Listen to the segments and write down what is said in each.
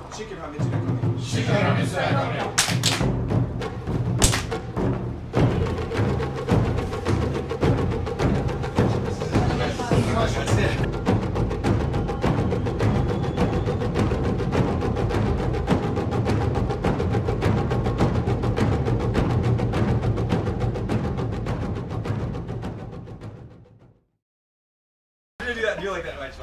Chicken ramen to the Chicken ramen to the That's it. We're gonna do that. Do like that. Watch.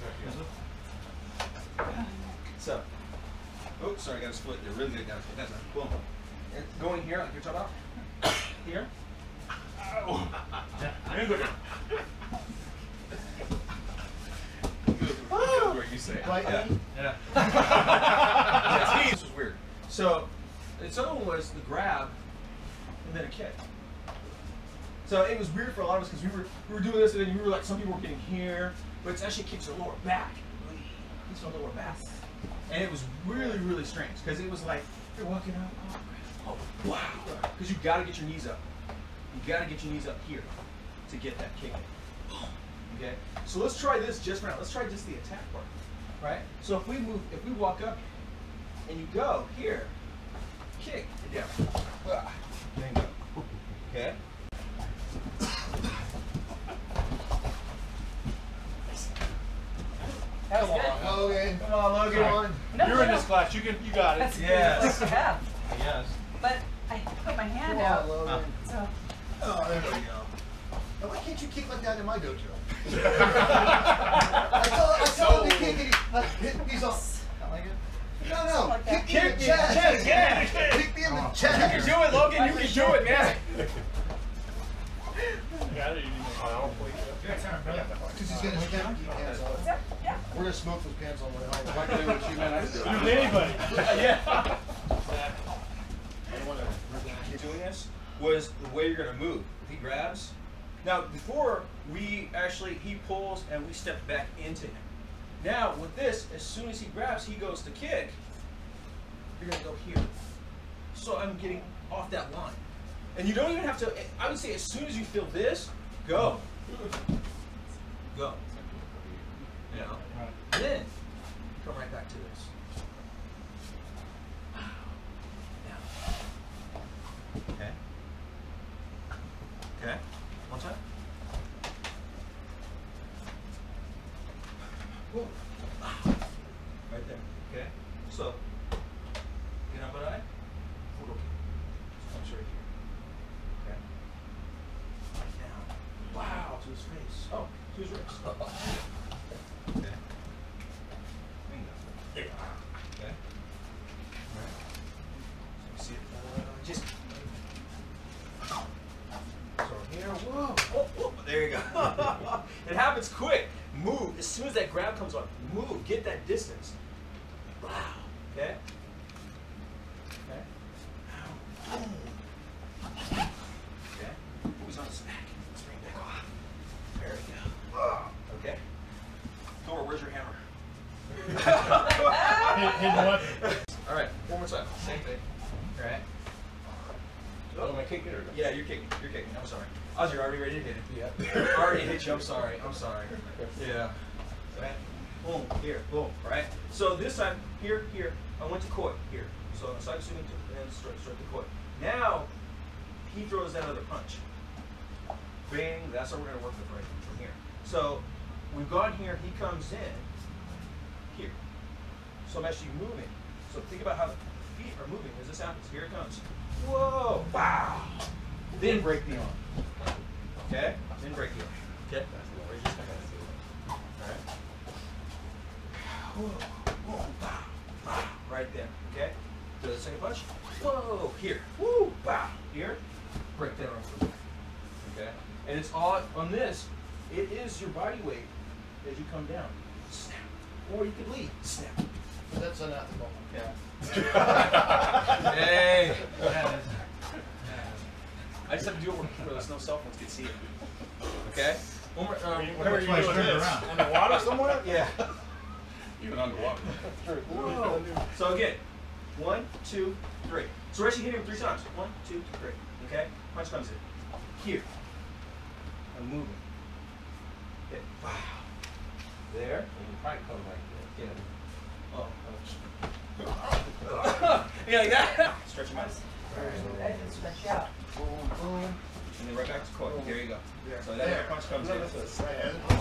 So, oh, sorry, I got to split. They're really good. That's right. Boom. And going here, like you're talking about. Here. Ow. Very good. Where you say. Right. Yeah. Yeah. This was weird. So, its other one was the grab and then a kick. So it was weird for a lot of us because we were doing this and then we were like, some people were getting here, but it's actually kicks your lower back. Kicks your lower back. And it was really, really strange because it was like, you're walking out, oh wow. Because you got to get your knees up. You got to get your knees up here to get that kick in. Okay? So let's try this just for now. Let's try just the attack part. Right? So if we walk up and you go here, kick, and down. There you go. Okay? Come on, Logan. Come on, Logan. No, You're in this class. You got it. That's Yes. good to have. Yes. But I put my hand Come on, out. Logan. So Oh, there we go. Now, why can't you kick like that in my dojo? I saw him kick and he's off. I like it. No, Like that. kick me in the chest. again. Kick me in the chest. You can do it, Logan. You can do it, man. Because he's getting his pants off. Yeah. We're going to smoke those pants on the way home. If I can do what you meant, I can do it. With anybody. Yeah. Doing this was the way you're going to move. If he grabs. Now, before he pulls and we step back into him. Now, with this, as soon as he grabs, he goes to kick. You're going to go here. So I'm getting off that line. And you don't even have to, I would say as soon as you feel this, go. Go. You know? Then, come right back to this. Now. Okay. Okay. One time. Whoa. Right there. Okay. So, get up and I. Punch right here. Okay. Right down. Wow, to his face. Oh, to his ribs. Okay. Bingo. Okay. All right. So see it. Just. So here. Whoa. Oh, oh, there you go. It happens quick. Move. As soon as that grab comes on, move. Get that distance. Wow. Okay. Okay. Boom. Okay. Who's on his back? Let's bring it back off. There we go. Okay. Thor, where's your hammer? Hidden weapon. All right. One more time. Same thing. All right. Oh, am I kicking it or Yeah, you're kicking. You're kicking. I'm sorry. Ozzy, you're already ready to hit it. Yeah. Already hit you. I'm sorry. I'm sorry. Yeah. Right. Boom. Here. Boom. Right. So this time, here. I went to koi. Here. So side swing to and straight to koi. Now he throws that other punch. Bang. That's what we're gonna work with right from here. So we've gone here. He comes in here. So I'm actually moving. So think about how the feet are moving as this happens. Here it comes. Whoa! Wow! Then break the arm. Okay? Then break the arm. Okay? Alright. Whoa! Whoa! Wow! Wow! Right there. Okay? Do the second punch. Whoa! Here. Woo! Wow! Here. Break that arm through. Okay? And it's all on this. It is your body weight as you come down. Snap. Or you could lead. Snap. That's unethical. Yeah. Hey. I just have to do it where there's no cell phones can see it. Okay. One more. Where are you doing this? Underwater somewhere? Yeah. Even underwater. Whoa. So again, 1, 2, 3. So we're actually hitting him 3 times. 1, 2, 3. Okay. Punch comes in. Here. I'm moving. Okay. Wow. There. You probably come like this. Yeah. Oh. Yeah, like that. Stretch them out. I can stretch out. Boom, boom. And then right back to core. There you go. So that air punch comes in. Over this way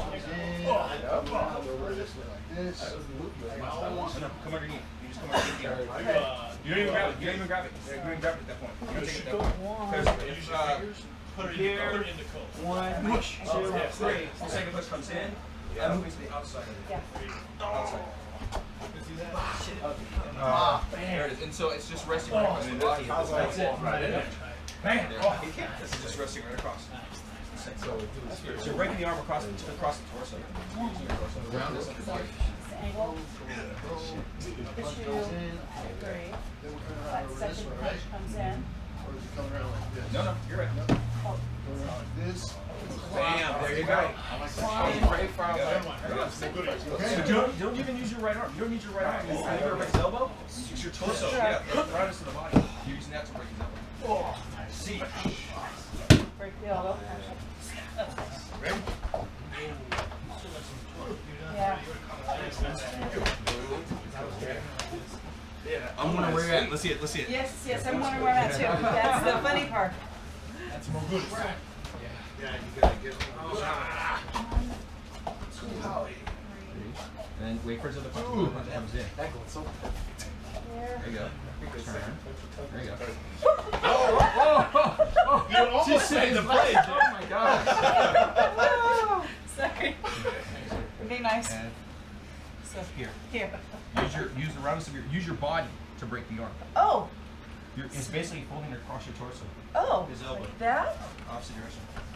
like this. No, come underneath. You just come underneath the arm. You don't even grab it. You don't even grab it. You don't even grab it at that point. You don't take it at that point. Because Put it here, in the coat. 1, 2, 3. The second push comes in. Moving to the outside. Yeah. Outside. Ah, There it is. And so it's just resting right across the body. That's it. Right in there. Bang! This is just resting right across. So you're breaking the arm across the torso. Around this body. Angle. Push 2, goes in. 3. Then we're coming That around over this second way, punch right? comes in. Or is it coming around like this? No, you're right. Oh, Going around like this. Bam! There you go. Right from So don't even use your right arm. You don't use your right arm. You use his elbow. Use your torso. Yeah, right into the body. You're using that to break his elbow. See. break the elbow. Yeah. I'm wondering where you're at. Let's see it. Let's see it. Yes, I'm wondering where I'm at too. That's the funny part. That's more good. Yeah, you gotta get And then wait for his other punch that comes in. There. There you go. Turn. There you go. You almost saved the play. Oh my gosh. Oh, sorry. Be nice. And So, here. here. Use the roundness of use your body to break the arm. Oh, It's basically folding it across your torso. oh, His elbow. like that? Opposite direction.